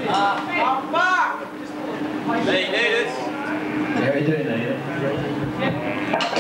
I'm back! They need it. Yeah, we do need it.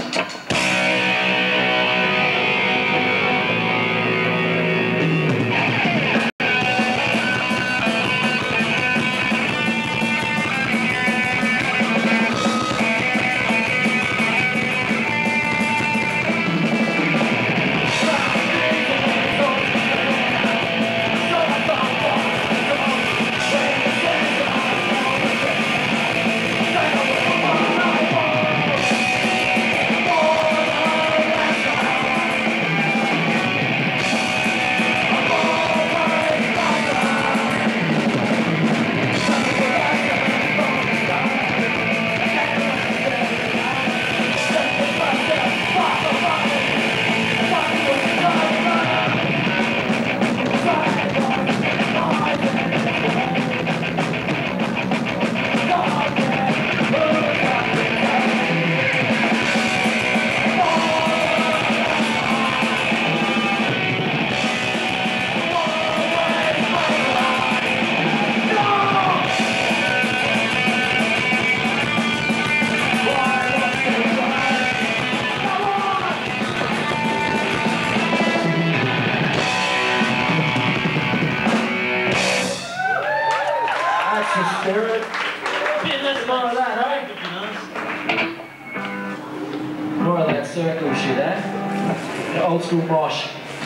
Spirit. Bit less more of that, eh? More of that circle shit, eh? The old school mosh.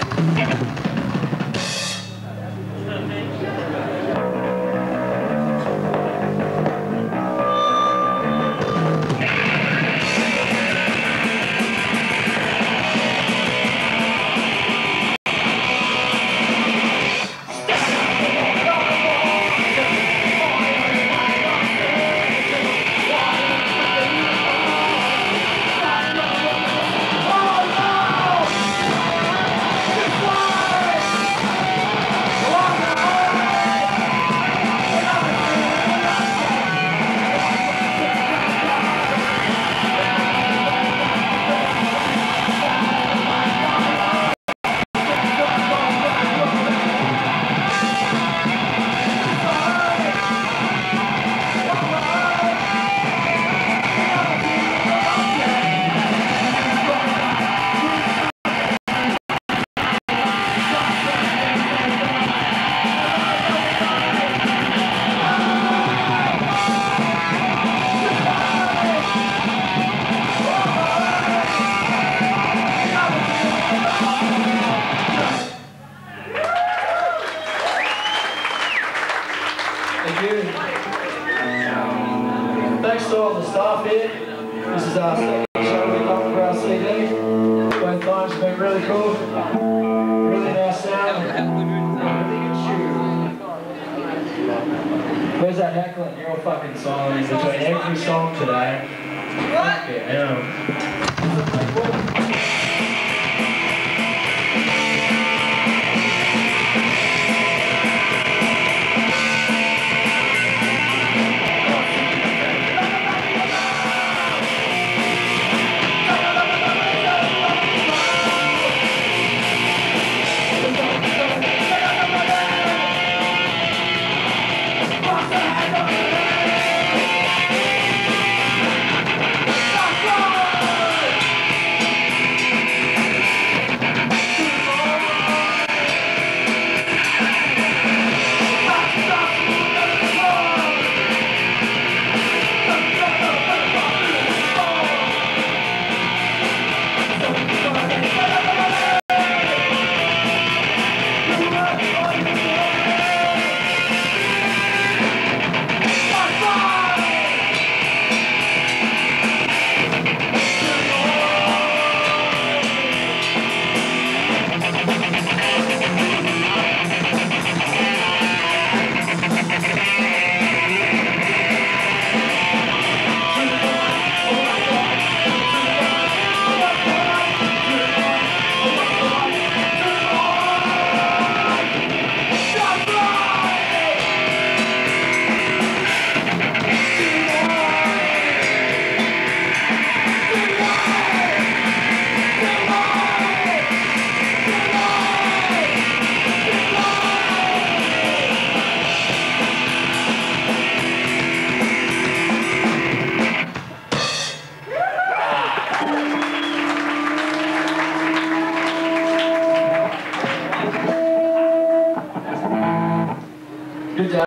Thanks to all the staff here. This is our second show we've done for our CD. Both times have been really cool. Really nice sound. Really good tune. Where's that heckling? You're all fucking silent in between every song today. What? Yeah.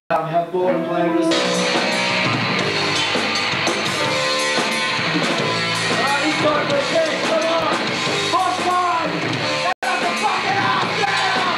have Boredumb playing with us. Alright, he's going for a kick, come on! Push one! Get up the fucking house now!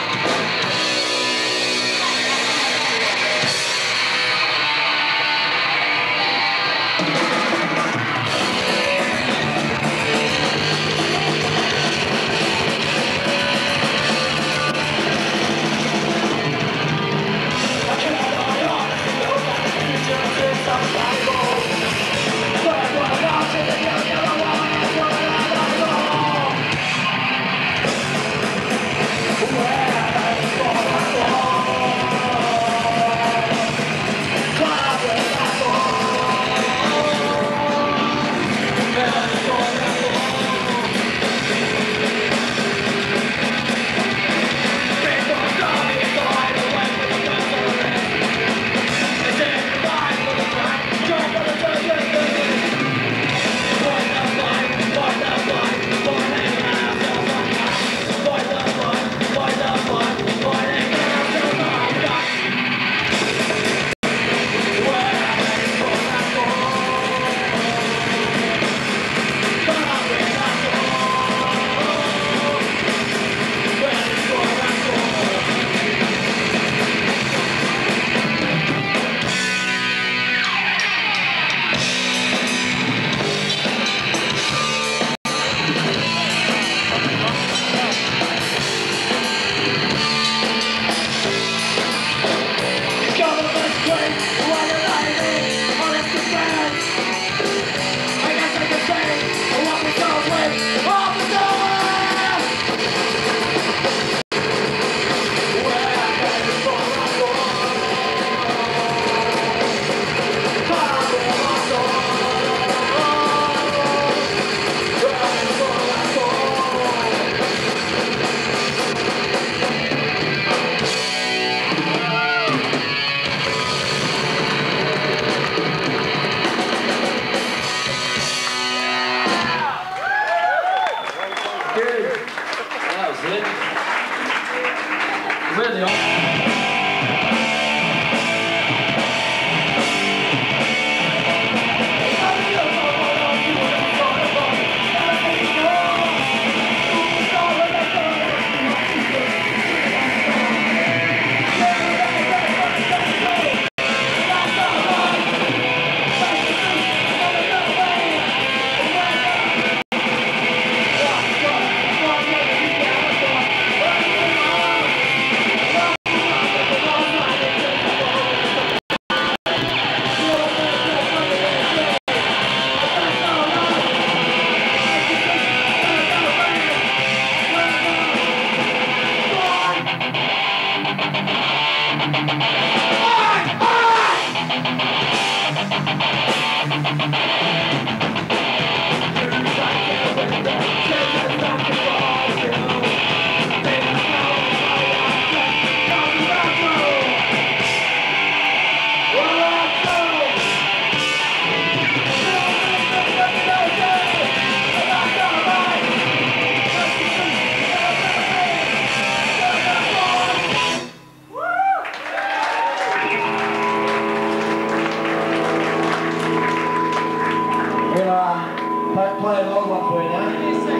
Play a long one for you now.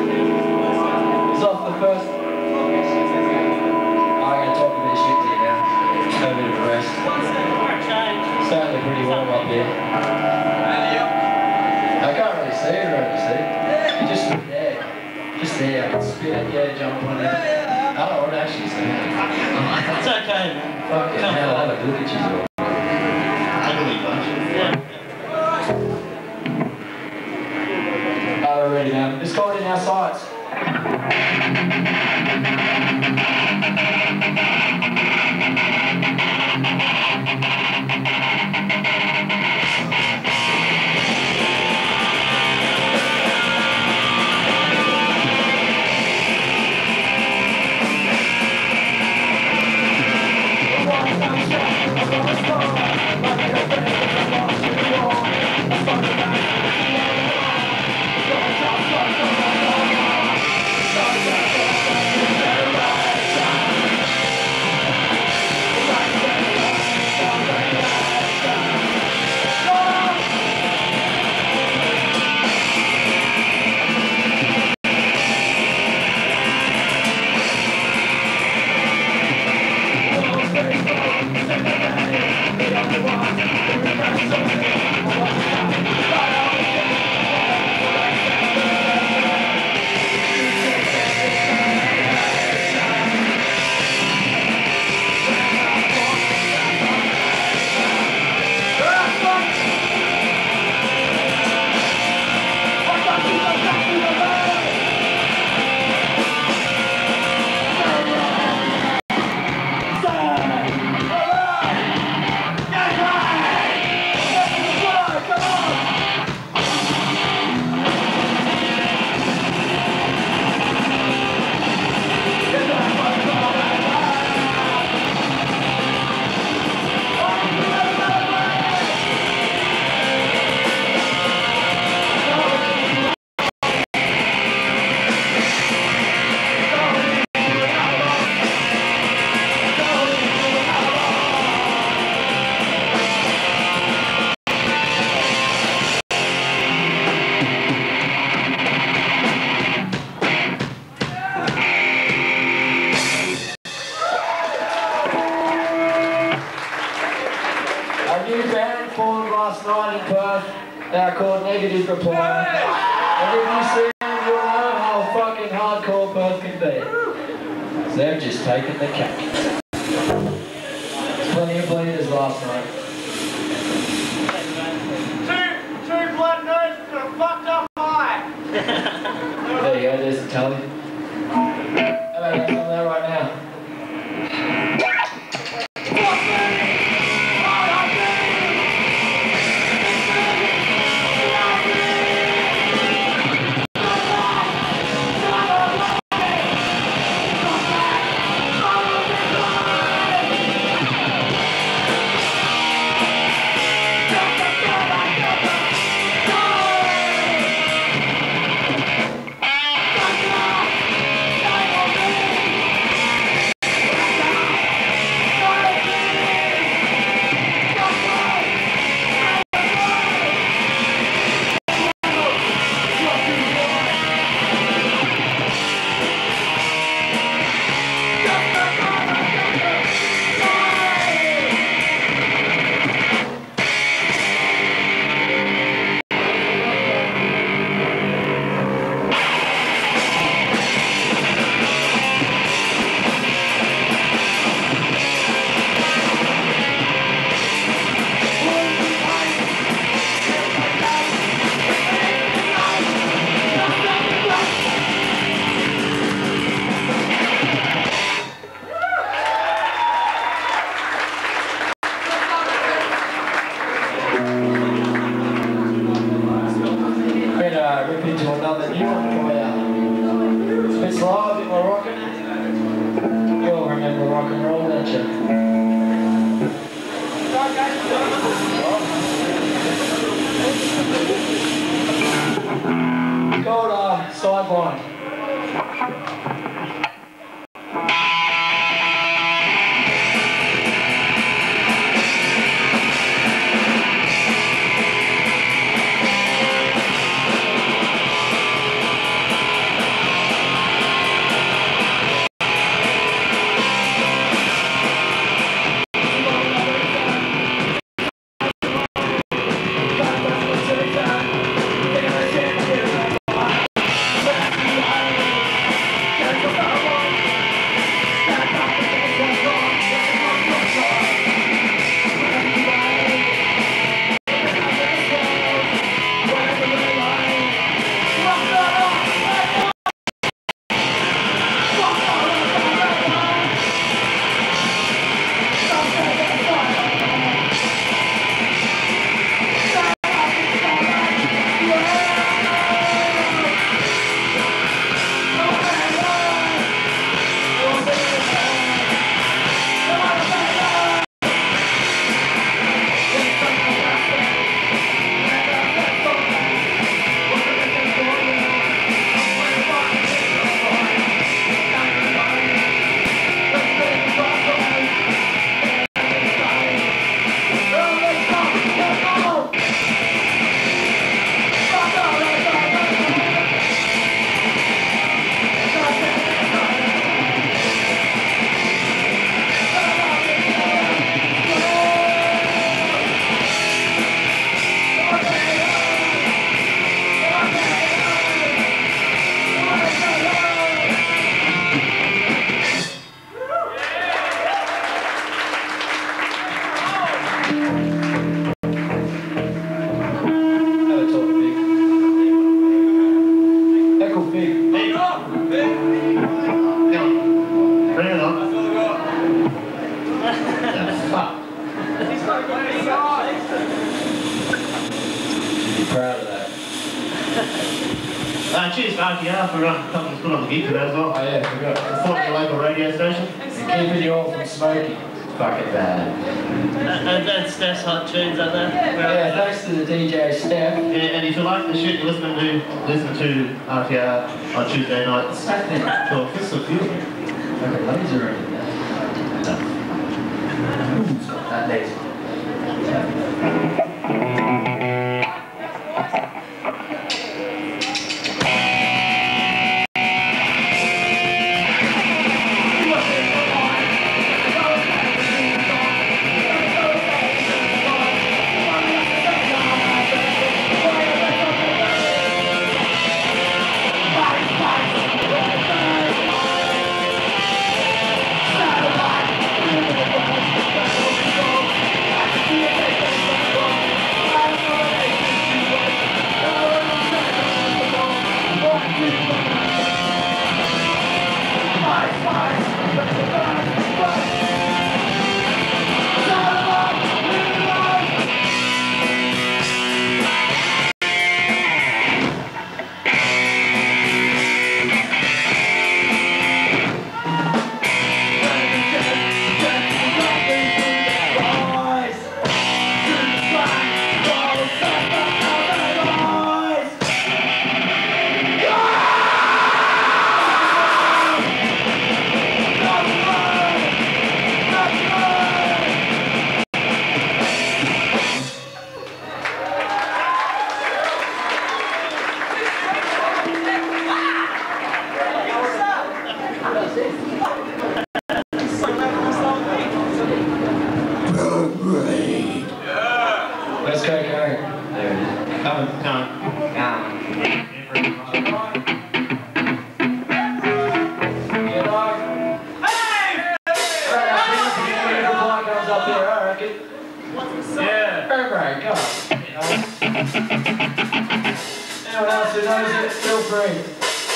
It's off the first. I'm going to talk a bit of shit to you now. Just have a bit of a rest. Certainly pretty warm up here. I can't really see it around the seat. You're just there. Just there. I can spit, yeah, jump on it. I don't want to actually see it. It's okay, man. Fucking hell, I'll have a look at you. Ugly bunch. Yeah. Already now. It's called In Our Sights. A new band formed last night in Perth. They're called Negative Reply. And if you see them, you'll know how fucking hardcore Perth can be. So they've just taken the cake. Plenty of bleeders last night. Two blood nerds got a fucked up eye. There you go, there's the tally. How about some of that right now? Rip into another new one for you. It's a bit slow, a bit more rocking. You all remember rock and roll, don't you? Called Sideline. Cheers to RTR for helping us put on the gig today as well. Oh yeah, forgot. Support the local radio station. And keeping you all from smoking. Fucking bad. And Steph's hot tunes out there. Yeah, thanks to the DJ Steph. Yeah, and if you like the shit you're listening to, listen to RTR on Tuesday nights. Oh, this is so beautiful. Okay, laser in there. Ooh, it's got that laser. Anyone else who knows it, feel free.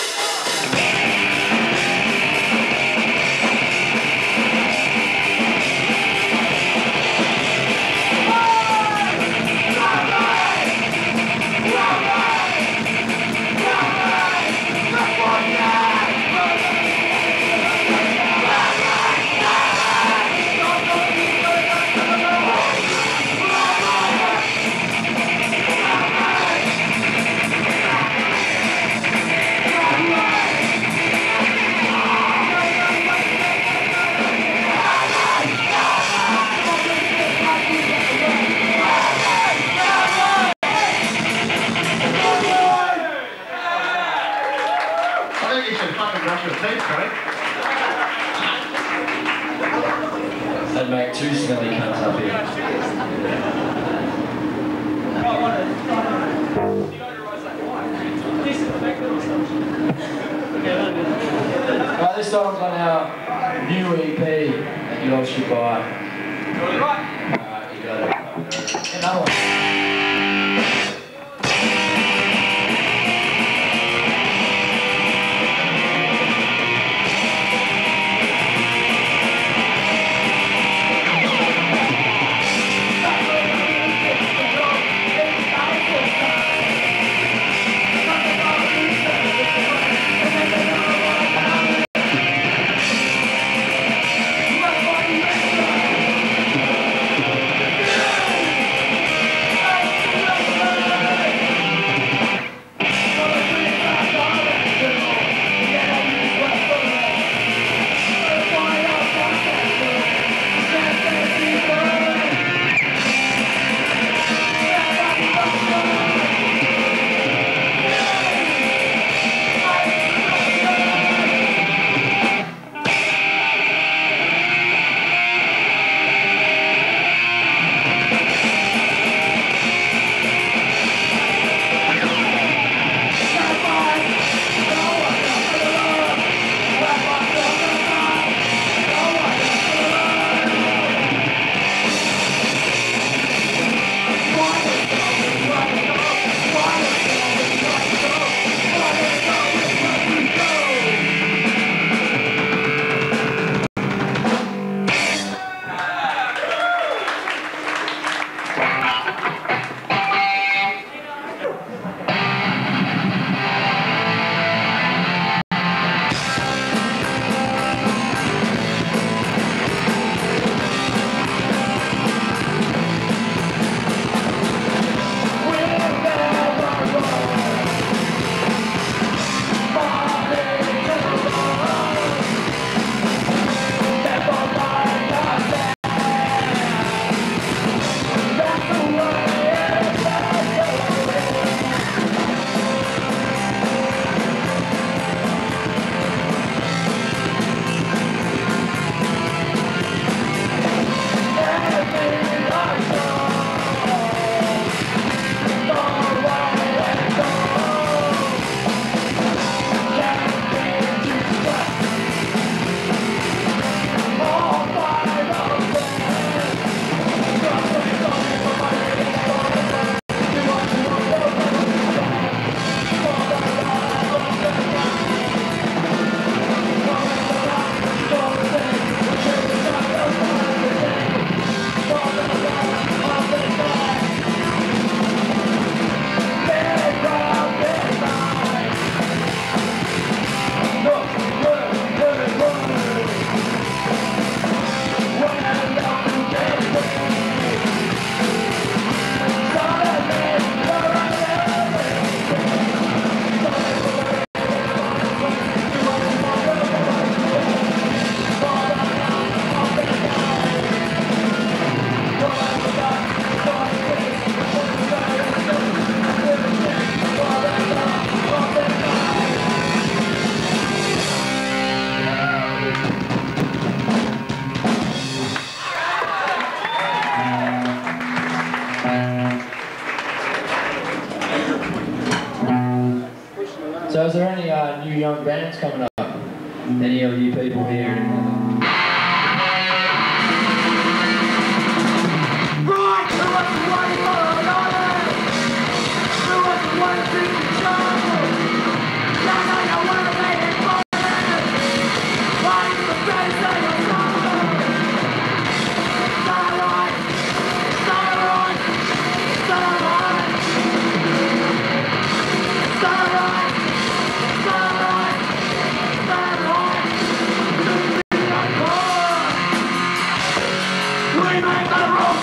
I'd make two smelly cunts up here. Right, this song's on our new EP that you all should buy. You got it. Another one. young bands coming up. Any of you people here? Right! Who was the one for another? Who was the one to control? Now I know what I'm waiting for. Why is the face of your soul? Starlight! Starlight! Starlight! Starlight! Starlight! Starlight! We make the rules!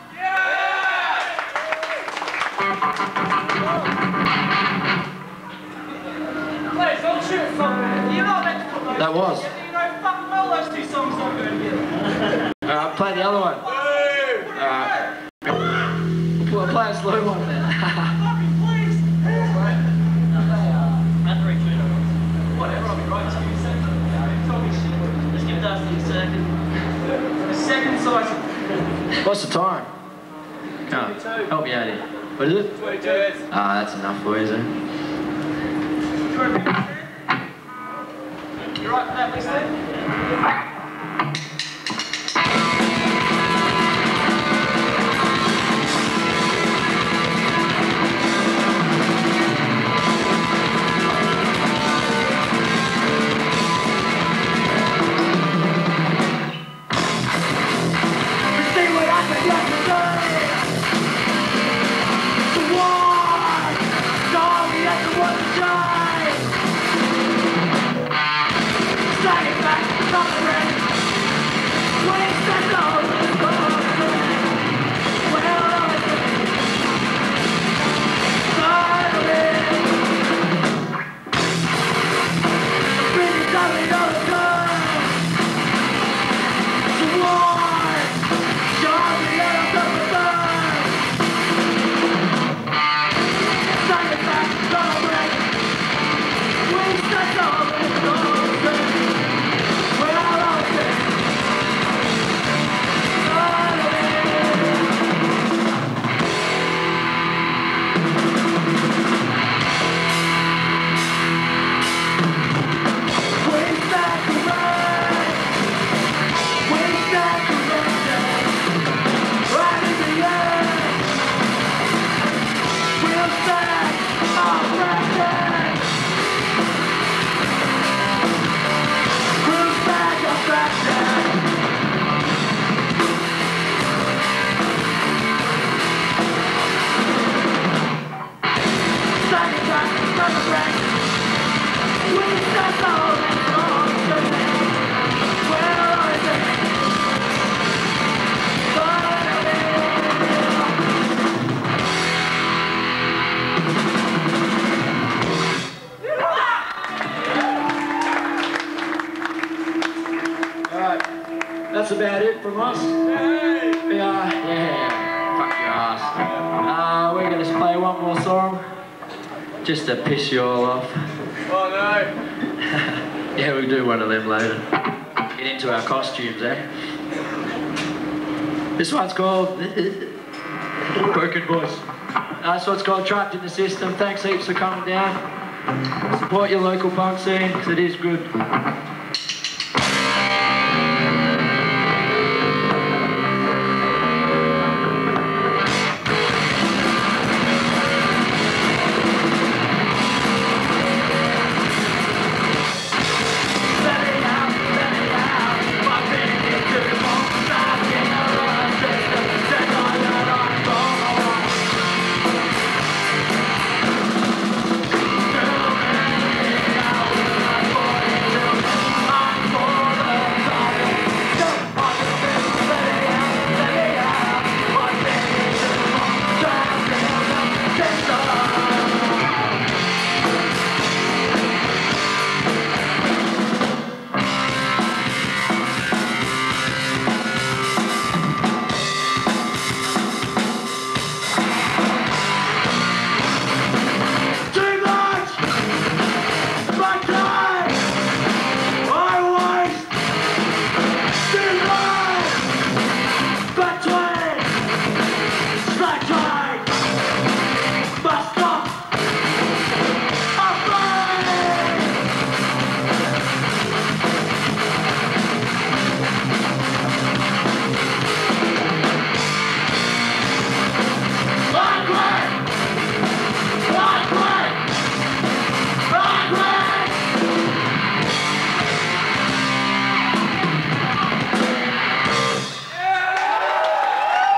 Please, don't shoot something. You're not meant to put those. That was. You know, fucking well, those two songs don't go together. Alright, play the other one. Alright. We'll play a slow one then. Fucking please. Whatever, I'll be right to you. Tell me shit. Let's give Dusty a second. A second size. What's the time? Come on, help me out here. What is it? 22. Ah, that's enough for you, is it? You right for that, please, Steve? See what I can get to do. The war, dog, we have to work the time. Standing back, suffering. Waste and all the bullshit. Well, I think finally, really coming all the time. The war. That's about it from us. Yeah. Fuck your ass. We're gonna play one more song, just to piss you all off. Oh no. Yeah, we'll do one of them later. Get into our costumes, eh? This one's called Broken Voice. So it's called Trapped in the System. Thanks heaps for coming down. Support your local punk scene, because it is good.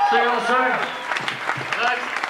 See you all soon. Thanks.